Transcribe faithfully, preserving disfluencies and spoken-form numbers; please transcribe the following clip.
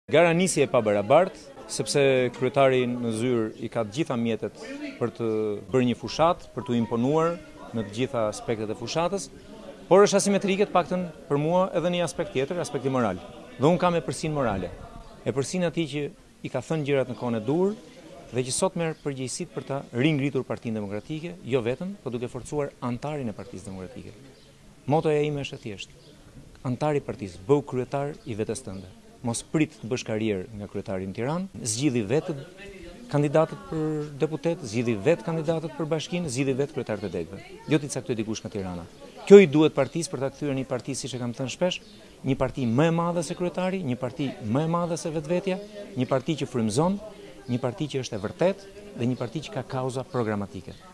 Gara nisje e pabarabartë, sepse kryetari në zyrë i ka të gjitha mjetet për të bërë një fushat, për të imponuar në të gjitha aspektet e fushatës, por është asimetrike të paktën për mua edhe një aspekt tjetër, aspekti moral. Dhe unë kam e përsinë morale, e përsinë atij që i ka thënë gjërat në kohën e dur dhe që sot merr përgjegjësitë për ta ringritur Partinë Demokratike, jo vetëm, por duke forcuar antarin e Partisë Demokratike. Motoja ime është e thjeshtë. Antari i partisë, bëu kryetar i vetes tënde. Mos prit të bësh karrierë nga kryetari në Tiranë, zgjidhi vetë kandidatët për deputet, zgjidhi vetë kandidatët për bashkinë, zgjidhi vetë kryetarët e degëve. Jo ti caktoj dikush nga Tirana. Kjo i duhet partisë për ta kthyer një parti, siç e kam thënë shpesh, një parti më e madhe se kryetari, një parti më e madhe se vetvetja, një parti që frymëzon, një parti që është e vërtetë dhe një parti që ka kauza programatike.